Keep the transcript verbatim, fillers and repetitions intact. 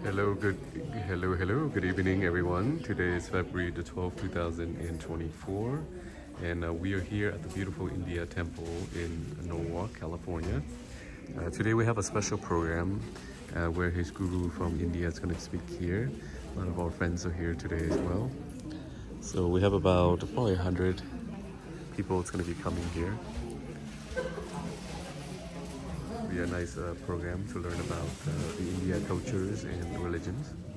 Hello, good hello, hello, good evening everyone. Today is February the twelfth, two thousand twenty-four, and uh, we are here at the beautiful India Temple in Norwalk, California. Uh, today we have a special program uh, where his guru from India is going to speak here. A lot of our friends are here today as well. So we have about probably one hundred people that's going to be coming here. Be a nice uh, program to learn about uh, the India cultures and religions.